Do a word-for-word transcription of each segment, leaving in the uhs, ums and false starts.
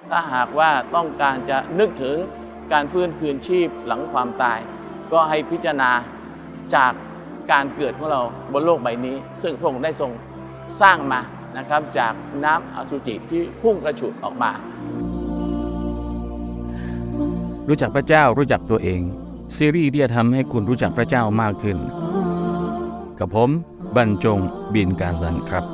ถ้าหากว่าต้องการจะนึกถึงการฟื้นคืนชีพหลังความตายก็ให้พิจารณาจากการเกิดของเราบนโลกใบนี้ซึ่งพระองค์ได้ทรงสร้างมานะครับจากน้ำอสุจิที่พุ่งกระฉูดออกมารู้จักพระเจ้ารู้จักตัวเองซีรีส์ที่จะทำให้คุณรู้จักพระเจ้ามากขึ้นกับผมบรรจงบินกาซันครับ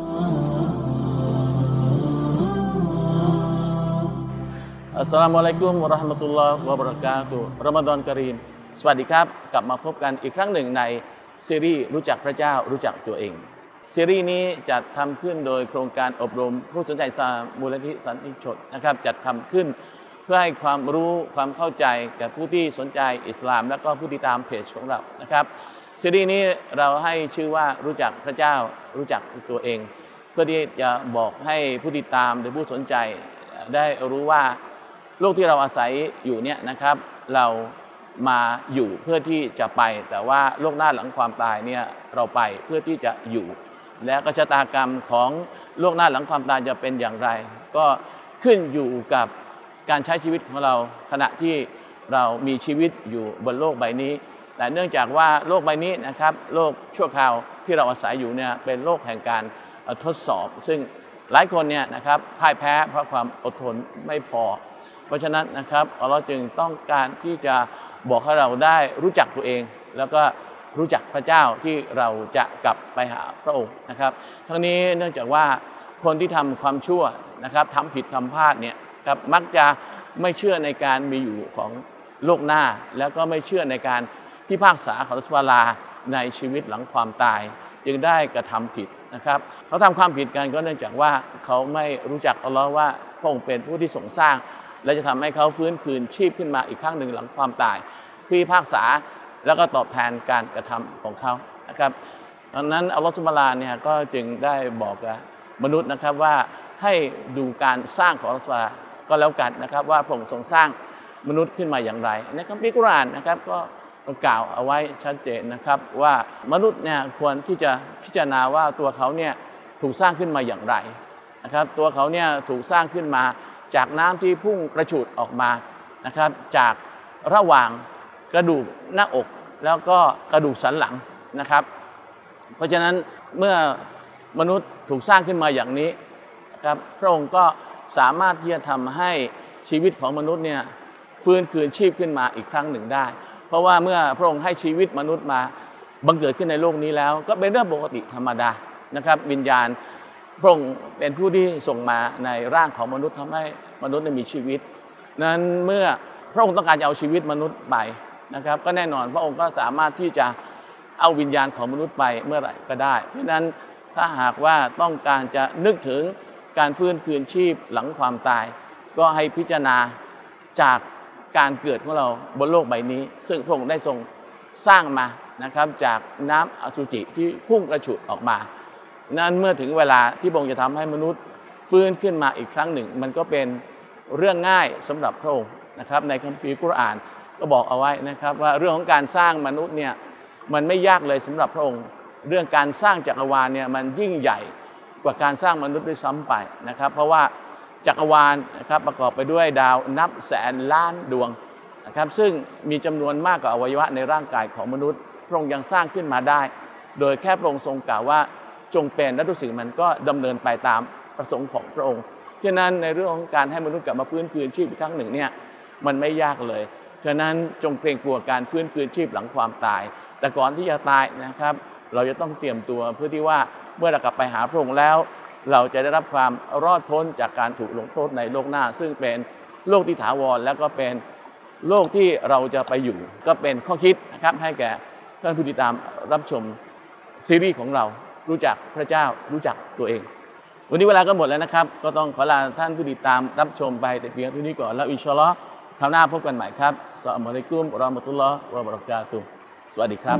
อัสสลามุอะลัยกุมวะเราะห์มะตุลลอฮ์วะบะเราะกาตุฮ์รอมฎอนกะรีมสวัสดีครับกลับมาพบกันอีกครั้งหนึ่งในซีรีส์รู้จักพระเจ้ารู้จักตัวเองซีรีส์นี้จัดทำขึ้นโดยโครงการอบรมผู้สนใจอิสลามมูลนิธิสันติชนนะครับจัดทำขึ้นเพื่อให้ความรู้ความเข้าใจแก่ผู้ที่สนใจอิสลามและก็ผู้ติดตามเพจของเรานะครับซีรีส์นี้เราให้ชื่อว่ารู้จักพระเจ้ารู้จักตัวเองเพื่อที่จะบอกให้ผู้ติดตามหรือผู้สนใจได้รู้ว่าโลกที่เราอาศัยอยู่เนี่ยนะครับเรามาอยู่เพื่อที่จะไปแต่ว่าโลกหน้าหลังความตายเนี่ยเราไปเพื่อที่จะอยู่และก็ชะตากรรมของโลกหน้าหลังความตายจะเป็นอย่างไรก็ขึ้นอยู่กับการใช้ชีวิตของเราขณะที่เรามีชีวิตอยู่บนโลกใบนี้แต่เนื่องจากว่าโลกใบนี้นะครับโลกชั่วคราวที่เราอาศัยอยู่เนี่ยเป็นโลกแห่งการทดสอบซึ่งหลายคนเนี่ยนะครับพ่ายแพ้เพราะความอดทนไม่พอเพราะฉะนั้นนะครับอัลเลาะห์จึงต้องการที่จะบอกให้เราได้รู้จักตัวเองแล้วก็รู้จักพระเจ้าที่เราจะกลับไปหาพระองค์นะครับทั้งนี้เนื่องจากว่าคนที่ทำความชั่วนะครับทำผิดทำพลาดเนี่ยครับมักจะไม่เชื่อในการมีอยู่ของโลกหน้าแล้วก็ไม่เชื่อในการพิพากษาของอัลเลาะห์ซุบฮานะฮูวะตะอาลาในชีวิตหลังความตายจึงได้กระทำผิดนะครับเขาทำความผิดกันก็เนื่องจากว่าเขาไม่รู้จักอัลเลาะห์ว่าพระองค์เป็นผู้ที่ทรงสร้างและจะทำให้เขาฟื้นคืนชีพขึ้นมาอีกครั้งหนึ่งหลังความตายพิพากษาแล้วก็ตอบแทนการกระทำของเขานะครับดังนั้นอัลเลาะห์ซุบฮานะฮูวะตะอาลาเนี่ยก็จึงได้บอกกับมนุษย์นะครับว่าให้ดูการสร้างของอัลเลาะห์ซุบฮานะฮูวะตะอาลาก็แล้วกันนะครับว่าพระองค์ทรงสร้างมนุษย์ขึ้นมาอย่างไรในคัมภีร์กุรอานนะครับก็กล่าวเอาไว้ชัดเจนนะครับว่ามนุษย์เนี่ยควรที่จะพิจารณาว่าตัวเขาเนี่ยถูกสร้างขึ้นมาอย่างไรนะครับตัวเขาเนี่ยถูกสร้างขึ้นมาจากน้ำที่พุ่งกระฉูดออกมานะครับจากระหว่างกระดูกหน้าอกแล้วก็กระดูกสันหลังนะครับเพราะฉะนั้นเมื่อมนุษย์ถูกสร้างขึ้นมาอย่างนี้นะครับพระองค์ก็สามารถที่จะทำให้ชีวิตของมนุษย์เนี่ยฟื้นคืนชีพขึ้นมาอีกครั้งหนึ่งได้เพราะว่าเมื่อพระองค์ให้ชีวิตมนุษย์มาบังเกิดขึ้นในโลกนี้แล้วก็เป็นเรื่องปกติธรรมดานะครับวิญญาณพระองค์เป็นผู้ที่ส่งมาในร่างของมนุษย์ทำให้มนุษย์มีชีวิตนั้นเมื่อพระองค์ต้องการจะเอาชีวิตมนุษย์ไปนะครับก็แน่นอนพระองค์ก็สามารถที่จะเอาวิญญาณของมนุษย์ไปเมื่อไหร่ก็ได้เพราะฉะนั้นถ้าหากว่าต้องการจะนึกถึงการฟื้นคืนชีพหลังความตายก็ให้พิจารณาจากการเกิดของเราบนโลกใบนี้ซึ่งพระองค์ได้ทรงสร้างมานะครับจากน้ำอสุจิที่พุ่งกระฉูดออกมานั้นเมื่อถึงเวลาที่พระองค์จะทำให้มนุษย์ฟื้นขึ้นมาอีกครั้งหนึ่งมันก็เป็นเรื่องง่ายสำหรับพระองค์นะครับในคัมภีร์กุรอานก็บอกเอาไว้นะครับว่าเรื่องของการสร้างมนุษย์เนี่ยมันไม่ยากเลยสำหรับพระองค์เรื่องการสร้างจักรวาลเนี่ยมันยิ่งใหญ่กว่าการสร้างมนุษย์ด้วยซ้ำไปนะครับเพราะว่าจักรวาลนะครับประกอบไปด้วยดาวนับแสนล้านดวงนะครับซึ่งมีจำนวนมากกว่าอวัยวะในร่างกายของมนุษย์พระองค์ยังสร้างขึ้นมาได้โดยแค่พระองค์ทรงกล่าวว่าจงเป็นและทุกสิ่งมันก็ดำเนินไปตามประสงค์ของพระองค์ฉะนั้นในเรื่องของการให้มนุษย์กลับมาฟื้นคืนชีพอีกครั้งหนึ่งเนี่ยมันไม่ยากเลยฉะนั้นจงเกรงกลัวการฟื้นคืนชีพหลังความตายแต่ก่อนที่จะตายนะครับเราจะต้องเตรียมตัวเพื่อที่ว่าเมื่อเรากลับไปหาพระองค์แล้วเราจะได้รับความรอดพ้นจากการถูกลงโทษในโลกหน้าซึ่งเป็นโลกที่ถาวรแล้วก็เป็นโลกที่เราจะไปอยู่ก็เป็นข้อคิดนะครับให้แก่ท่านผู้ติดตามรับชมซีรีส์ของเรารู้จักพระเจ้ารู้จักตัวเองวันนี้เวลาก็หมดแล้วนะครับก็ต้องขอลาท่านผู้ติดตามรับชมไปแต่เพียงเท่านี้ก่อนแล้วอินชาอัลลอฮ์คราวหน้าพบกันใหม่ครับอัสสลามุอะลัยกุมวะเราะห์มะตุลลอฮ์วะบะเราะกาตุฮ์สวัสดีครับ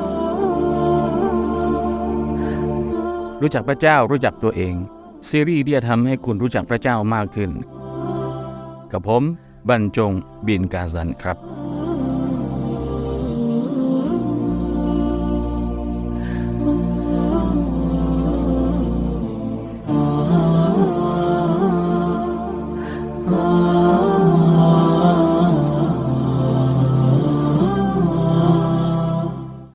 รู้จักพระเจ้ารู้จักตัวเองซีรีส์ที่จะทำให้คุณรู้จักพระเจ้ามากขึ้นกับผมบรรจงบินกาซันครับ Oh Allah